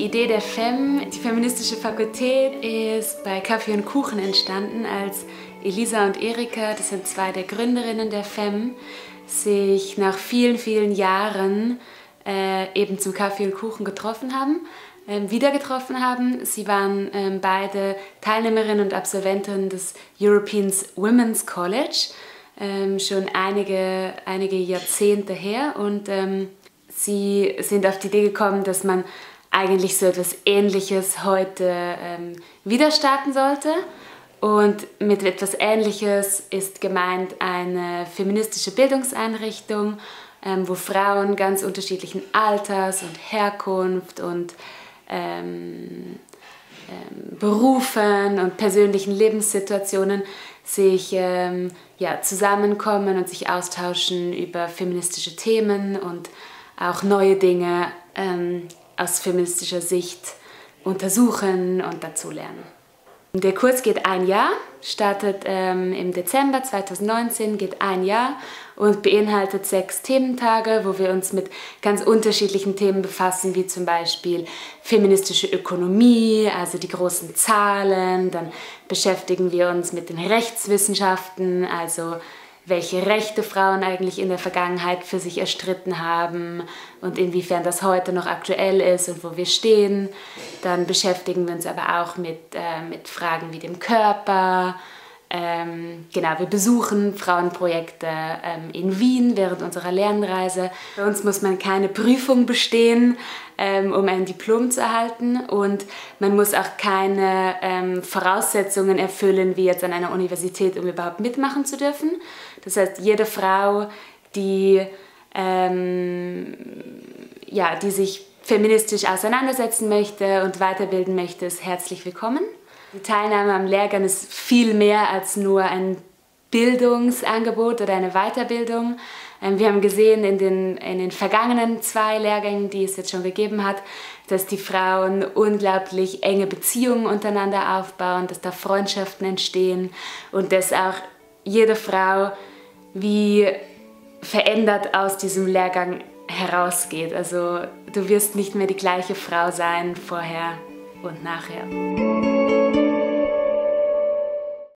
Idee der FEM, die feministische Fakultät, ist bei Kaffee und Kuchen entstanden, als Elisa und Erika, das sind zwei der Gründerinnen der FEM, sich nach vielen, vielen Jahren eben zum Kaffee und Kuchen getroffen haben, wieder getroffen haben. Sie waren beide Teilnehmerinnen und Absolventinnen des European Women's College, schon einige Jahrzehnte her, und sie sind auf die Idee gekommen, dass man eigentlich so etwas Ähnliches heute wieder starten sollte. Und mit etwas Ähnliches ist gemeint eine feministische Bildungseinrichtung, wo Frauen ganz unterschiedlichen Alters und Herkunft und Berufen und persönlichen Lebenssituationen sich zusammenkommen und sich austauschen über feministische Themen und auch neue Dinge aus feministischer Sicht untersuchen und dazulernen. Der Kurs geht ein Jahr, startet im Dezember 2019, geht ein Jahr und beinhaltet 6 Thementage, wo wir uns mit ganz unterschiedlichen Themen befassen, wie zum Beispiel feministische Ökonomie, also die großen Zahlen. Dann beschäftigen wir uns mit den Rechtswissenschaften, also welche Rechte Frauen eigentlich in der Vergangenheit für sich erstritten haben und inwiefern das heute noch aktuell ist und wo wir stehen. Dann beschäftigen wir uns aber auch mit Fragen wie dem Körper. Wir besuchen Frauenprojekte in Wien während unserer Lernreise. Bei uns muss man keine Prüfung bestehen, um ein Diplom zu erhalten, und man muss auch keine Voraussetzungen erfüllen, wie jetzt an einer Universität, um überhaupt mitmachen zu dürfen. Das heißt, jede Frau, die sich feministisch auseinandersetzen möchte und weiterbilden möchte, ist herzlich willkommen. Die Teilnahme am Lehrgang ist viel mehr als nur ein Bildungsangebot oder eine Weiterbildung. Wir haben gesehen in den vergangenen 2 Lehrgängen, die es jetzt schon gegeben hat, dass die Frauen unglaublich enge Beziehungen untereinander aufbauen, dass da Freundschaften entstehen und dass auch jede Frau wie verändert aus diesem Lehrgang herausgeht. Also du wirst nicht mehr die gleiche Frau sein vorher und nachher.